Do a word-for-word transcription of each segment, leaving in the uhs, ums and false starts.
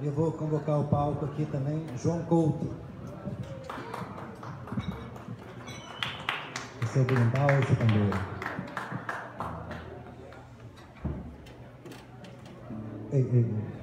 Eu vou convocar o palco aqui também, João Couto. Esse é o berimbau, esse é o pandeiro. Ei, ei, ei.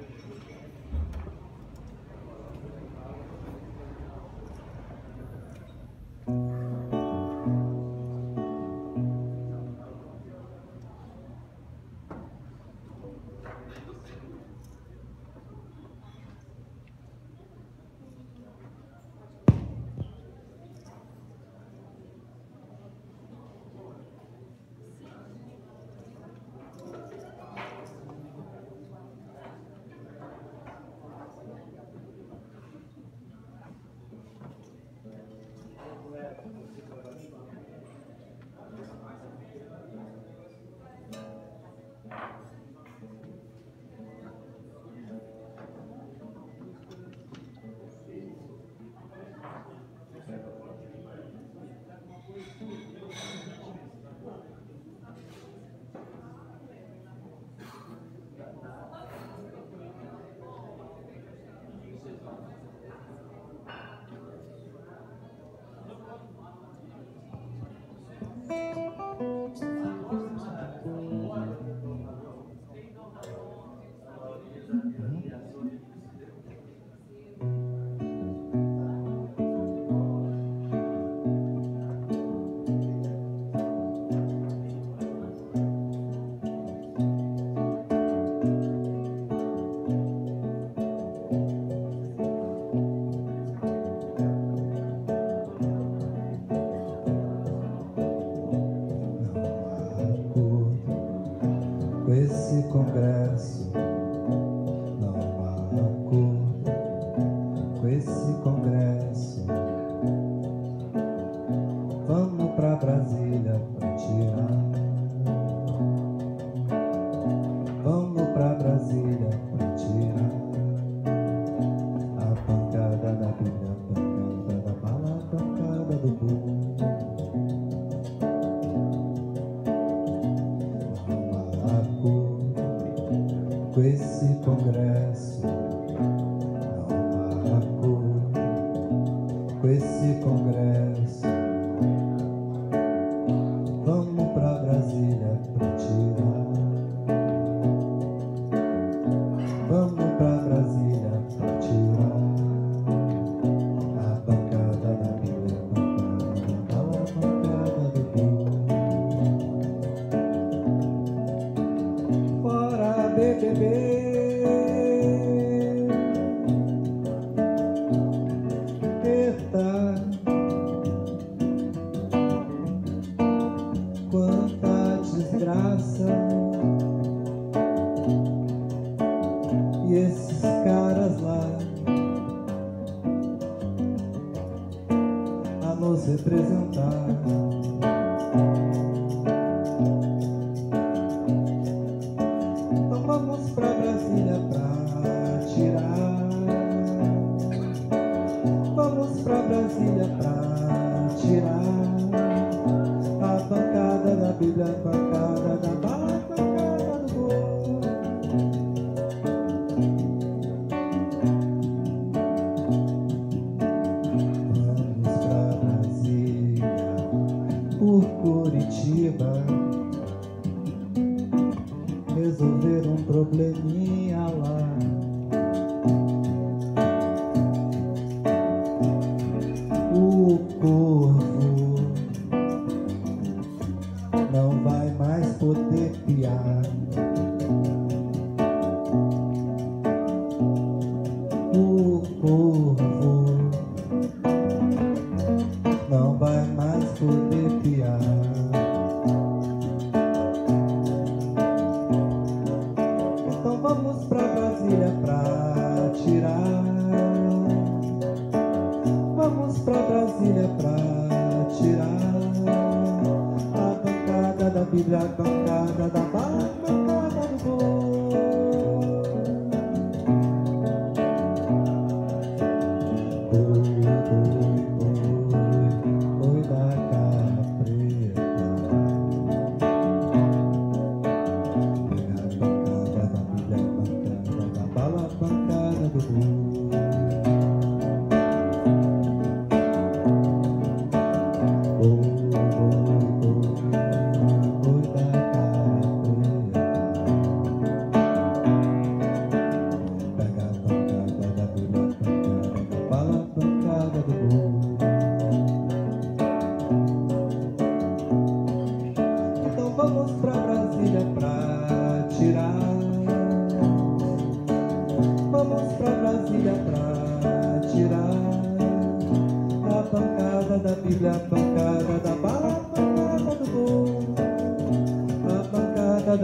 Esse congresso não há acordo com esse congresso. Vamos pra Brasília pra tirar. Vamos pra Brasília pra tirar a pancada da Bíblia, a pancada da bala, a pancada do burro. Com esse congresso não há acordo com esse congresso. Vamos pra Brasília pra tirar. Vamos pra Brasília pra tirar a bancada da Bíblia, a bancada da bala, a bancada do burro. Fora B B B. Eita, quanta desgraça. E esses caras lá a nos representar. Vamos pra Brasília pra tirar. Vamos pra Brasília pra tirar a bancada da Bíblia, a bancada da bala, a bancada do burro. Vamos pra Brasília por Curitiba resolver um probleminha lá. O corvo não vai mais poder piar. O corvo não vai mais poder piar. Vamos pra Brasília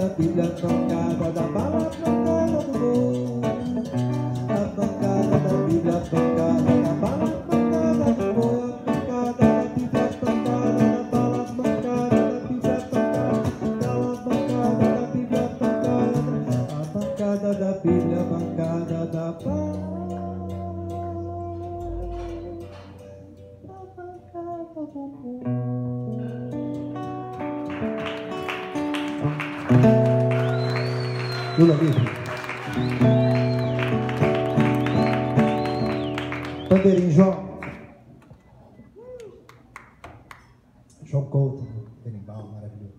Bíblia, a pancada da bala, a pancada do boi. A pancada da Bíblia, a pancada da bala, a pancada do boi. A pancada da Bíblia, a pancada da bala, a pancada da Bíblia, a pancada da Bíblia, a pancada da Bíblia, a pancada da bala. Lula livre. Bandeirinho João. João Couto, berimbau, maravilhoso.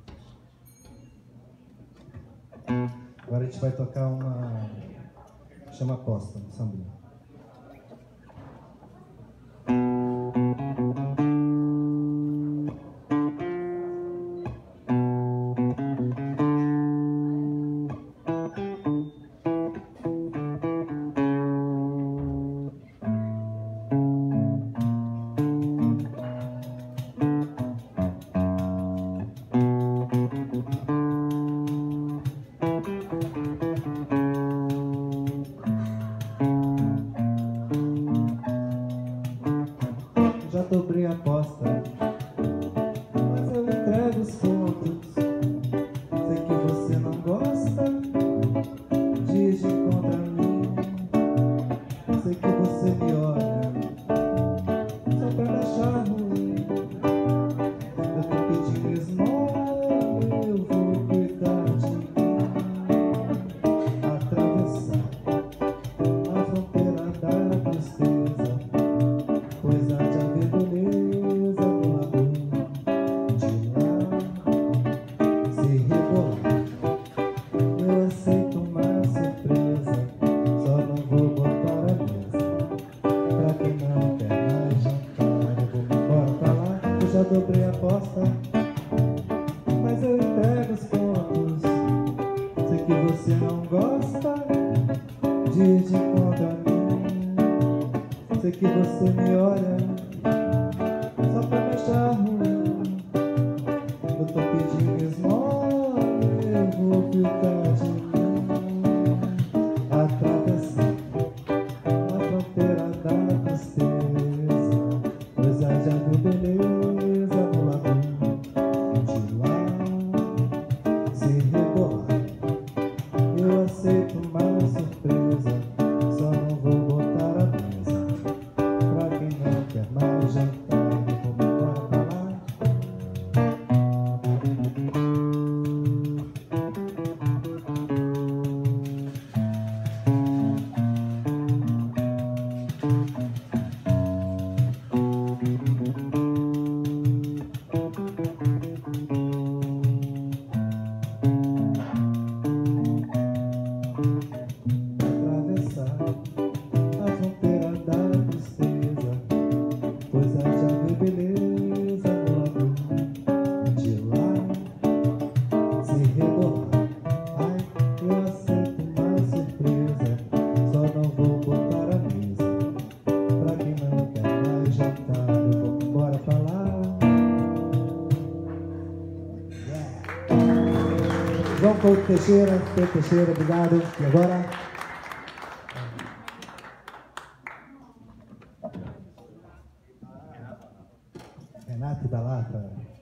Agora a gente vai tocar uma chama Costa, no sambinha. Já dobrei a aposta, mas eu entrego os pontos. Sei que você não gosta de agir contra mim. Sei que você me olha só pra me achar ruim. Eu tô pedindo esmola, eu vou cuidar de mim. Atravessar a fronteira da tristeza, pois há de haver beleza no amor. De lá se rebolar, eu aceito uma surpresa. Só não vou botar a mesa pra quem não quer mais jantar. Eu vou me embora pra lá, eu já dobrei a aposta, mas eu entrego os pontos. Sei que você não gosta de ir de contra mim. Sei que você me olha só pra me achar ruim. Eu tô pedindo esmola, eu vou cuidar de mim. Atravessar a fronteira da tristeza, pois há já viu beleza no amor. De lá se rebolar, eu aceito uma surpresa. Só não vou botar a mesa pra quem não quer mais jantar. Eu vou me embora pra lá. Atravessar a fronteira da tristeza, pois há de haver beleza no amor. De lá se rebolar, ai, eu aceito uma surpresa. Só não vou botar a mesa pra quem não quer mais jantar. Eu vou embora pra lá. Yeah. João Couto Teixeira, Pedro Teixeira, obrigado. E agora? Renato da Lata.